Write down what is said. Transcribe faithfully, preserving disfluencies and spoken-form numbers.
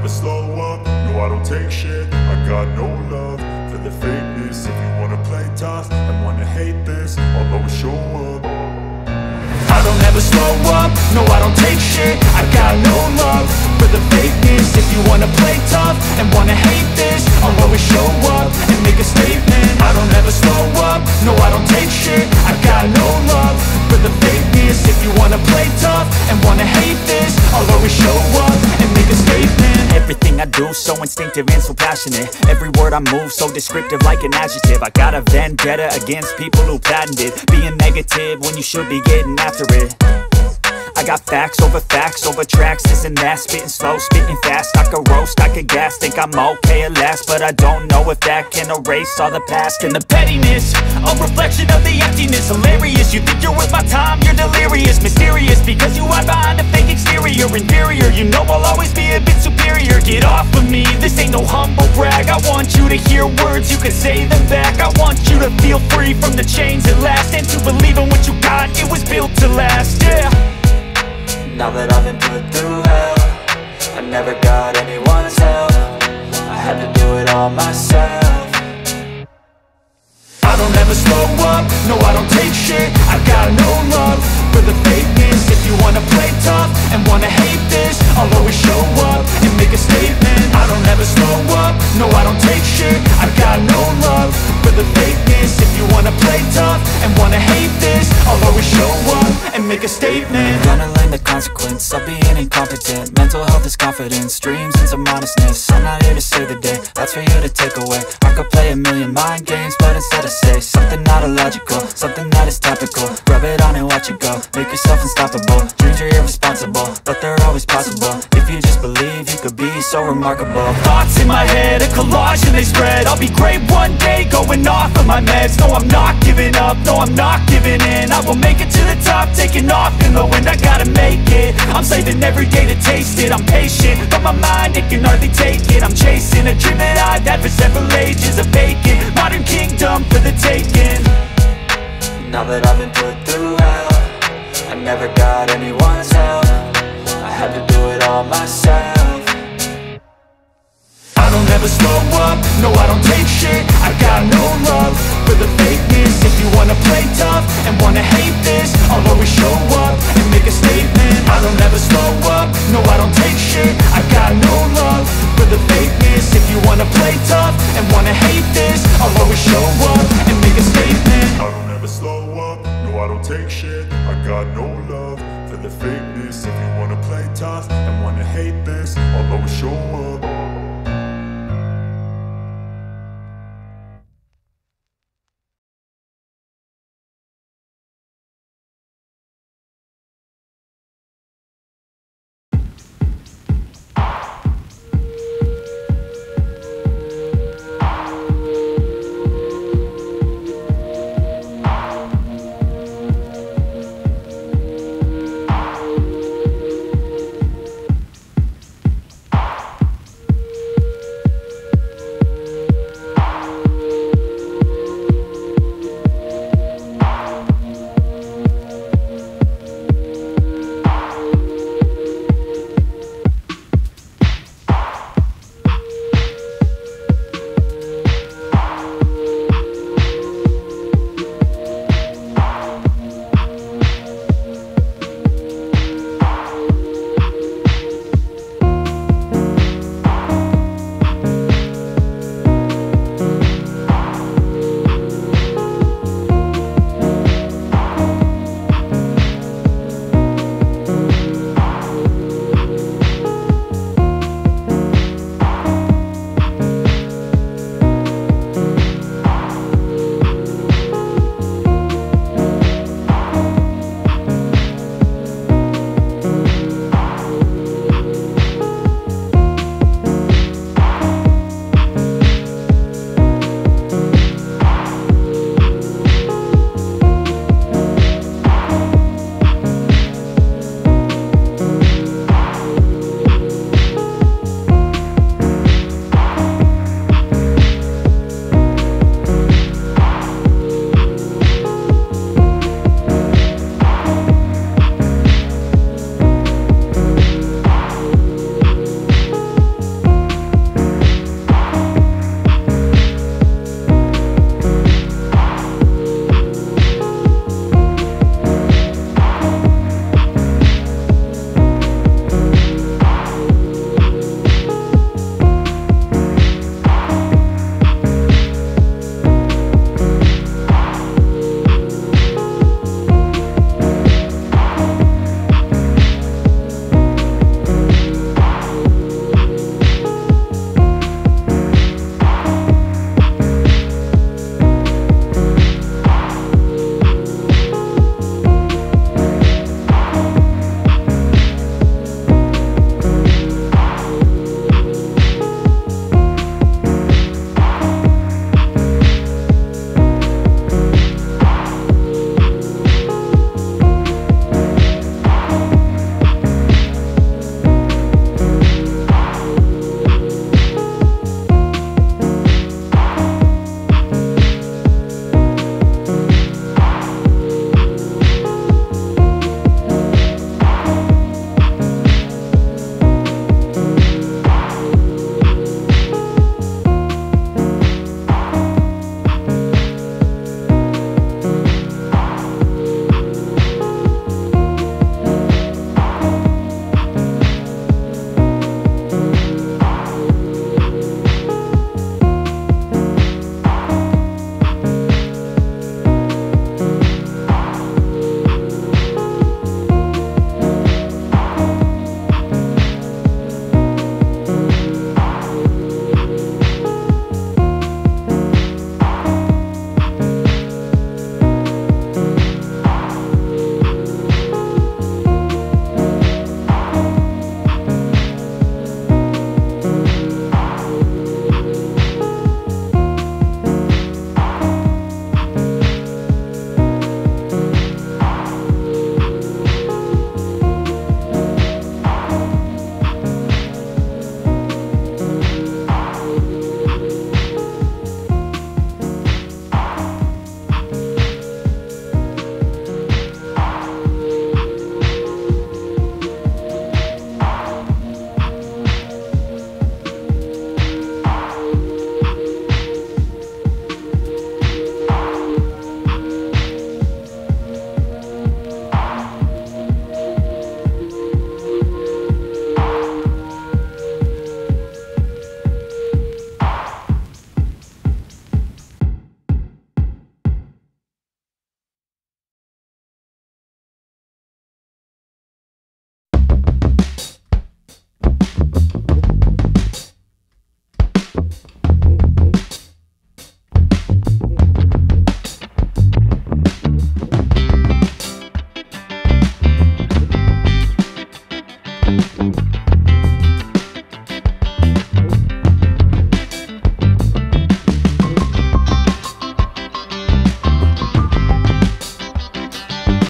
never slow up, no I don't take shit. I got no love for the fakeness. If you wanna play tough and wanna hate this, I'll always show up. I don't ever slow up, no I don't take shit. I got no love for the fakeness. If you wanna play tough and wanna hate this, I'll always show up and make a statement. I don't ever slow up, no I don't take shit. I got no love for the fakeness. If you wanna play tough and wanna hate this, I'll always show up and make a statement. Everything I do so instinctive and so passionate. Every word I move so descriptive like an adjective. I got a vendetta against people who patented being negative when you should be getting after it. I got facts over facts over tracks, this and that. Spitting slow, spitting fast, I could roast, I could gas. Think I'm okay at last, but I don't know if that can erase all the past. And the pettiness, a reflection of the emptiness. Hilarious, you think you're worth my time, you're delirious. Mysterious, because you hide behind a fake exterior. Inferior, you know I'll always be a bit superior. Get off of me, this ain't no humble brag. I want you to hear words, you can say them back. I want you to feel free from the chains at last, and to believe in what you got, it was built to last, yeah. Now that I've been put through hell, I never got anyone's help. I had to do it all myself. I don't ever slow up, no I don't take shit. I got no love for the fakeness. If you wanna play tough and wanna hate this, I'll always show up and make a statement. I don't ever slow up, no I don't take shit. I got no love for the fakeness. If you wanna play tough and wanna hate this, I'll always show up and make a statement. Gonna learn the consequence of being incompetent. Mental health is confidence, dreams and some honestness. I'm not here to save the day, that's for you to take away. I could play a million mind games, but instead I say something not illogical, something that is topical. Rub it on and watch it go, make yourself unstoppable. Dreams are irresponsible, but they're always possible. If you just believe, you could be so remarkable. Thoughts in my head, a collage and they spread. I'll be great one day, going off of my meds. No, I'm not giving up, no, I'm not giving in. I will make it to the top, taking off in the wind. I gotta make it, I'm saving every day to taste it. I'm patient, but my mind, it can hardly take it. I'm chasing a dream that I've had for several ages. A vacant, modern kingdom for the taking. Now that I've been put through hell, I never got anyone's help. I had to do it all myself. I don't ever slow up, no I don't take shit. I got no love for the fakeness. If you wanna play tough and wanna hate this, I'll always show up and make a statement. I don't ever slow up, no I don't take shit. I got no love for the fakeness. If you wanna play tough and wanna hate this, I'll always show up and make a statement. I don't ever slow up, no I don't take shit. I got no love for the fakeness. If you wanna play tough and wanna hate this, I'll always show up.